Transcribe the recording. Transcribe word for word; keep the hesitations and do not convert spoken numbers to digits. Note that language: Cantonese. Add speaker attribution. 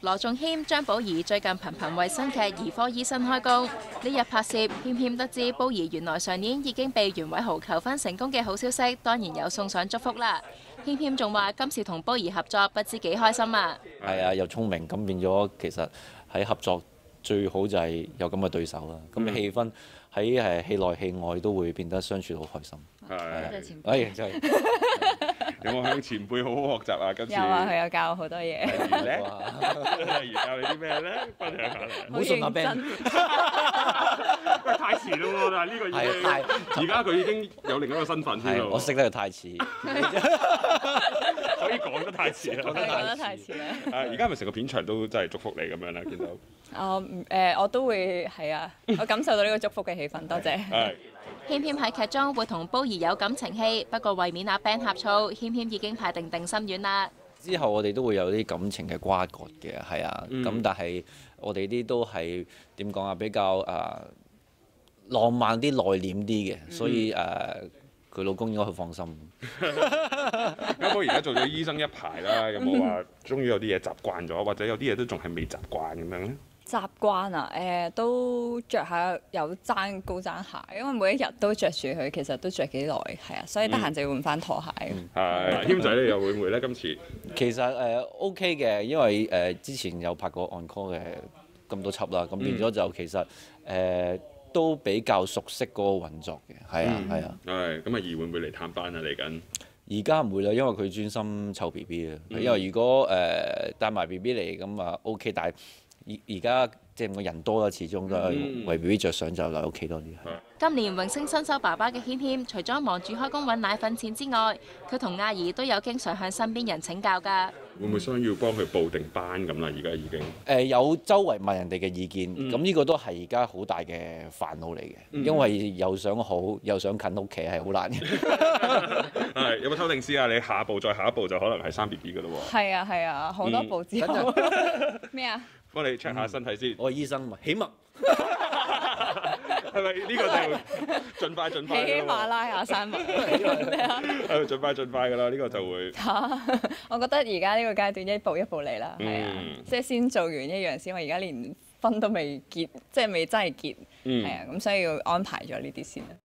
Speaker 1: 羅仲謙、張寶儀最近頻頻為新劇《兒科醫生》開工。呢日拍攝，謙謙得知寶儀原來上年已經被袁偉豪求婚成功嘅好消息，當然有送上祝福啦。謙謙仲話今次同寶儀合作，不知幾開心啊！
Speaker 2: 係啊，又聰明，咁變咗其實喺合作最好就係有咁嘅對手啦。咁氣氛喺誒戲內戲外都會變得相處好開心。
Speaker 3: 係，
Speaker 1: 多謝前輩。
Speaker 2: 哎，真係。
Speaker 3: 有冇向前輩好好學習啊？今次
Speaker 4: 有啊，佢有教我好多嘢。
Speaker 3: 例如咧，例如教你啲咩咧？分享下嚟。
Speaker 2: 唔好信阿 Ben。
Speaker 3: 喂，太遲啦喎！但係呢個已經，而家佢已經有另一個身份添啦。
Speaker 2: 我識得佢太遲，
Speaker 3: 所以講得太遲啦。
Speaker 4: 講得太遲啦。
Speaker 3: 啊！而家咪成個片場都真係祝福你咁樣啦，見到。
Speaker 4: 我誒我都會係啊，我感受到呢個祝福嘅氣氛，多謝。
Speaker 3: 係。
Speaker 1: 謙謙喺劇中會同寶儀有感情戲，不過為免阿 Ben 呷醋，謙謙已經排定定心丸啦。
Speaker 2: 之後我哋都會有啲感情嘅瓜葛嘅，係啊，咁、
Speaker 3: 嗯、
Speaker 2: 但係我哋啲都係點講啊？比較誒、呃、浪漫啲、內斂啲嘅，所以誒佢、呃、老公應該好放心。
Speaker 3: 家寶而家做咗醫生一排啦，有冇話終於有啲嘢習慣咗，或者有啲嘢都仲係未習慣咁樣咧？
Speaker 4: 習慣啊，誒、呃、都着下有踭高踭鞋，因為每一日都着住佢，其實都着幾耐，係啊，所以得閒就要換翻拖鞋。
Speaker 3: 係謙仔你又會唔會咧？今次
Speaker 2: 其實誒、呃、OK 嘅，因為誒、呃、之前有拍過 on call 嘅咁多輯啦，咁變咗就其實誒、呃、都比較熟悉嗰個運作嘅，係啊係啊。
Speaker 3: 係咁啊，兒會唔會嚟探班啊？嚟緊
Speaker 2: 而家唔會啦，因為佢專心湊 B B 啊。因為如果誒、呃、帶埋 B B 嚟咁啊 OK，但係而而家即係我人多啦，始終都係為 B B 着想，就留喺屋企多啲。
Speaker 1: 今年榮升新手爸爸嘅謙謙，除咗忙住開工揾奶粉錢之外，佢同阿姨都有經常向身邊人請教㗎。
Speaker 3: 會唔會需要幫佢報定班咁啦？而家已經
Speaker 2: 誒、呃、有周圍問人哋嘅意見，咁呢、
Speaker 3: 嗯、
Speaker 2: 個都係而家好大嘅煩惱嚟嘅，
Speaker 3: 嗯、因
Speaker 2: 為又想好又想近屋企係好難嘅。
Speaker 3: 係有冇偷定師啊？你下一步再下一步就可能係生 B B 㗎咯喎。
Speaker 4: 係啊係啊，好多步之後咩啊？
Speaker 3: 幫你 check 下身體先。
Speaker 2: 我係醫生嘛，起碼
Speaker 3: 係咪呢個就盡快盡快？
Speaker 4: 喜馬拉雅山脈咩啊？
Speaker 3: 係盡快盡快㗎啦！呢個就會。
Speaker 4: 我覺得而家呢個階段一步一步嚟啦，係啊，
Speaker 3: 嗯、
Speaker 4: 即係先做完一樣先。我而家連婚都未結，即係未真係結，係啊、嗯，咁所以要安排咗呢啲先啦。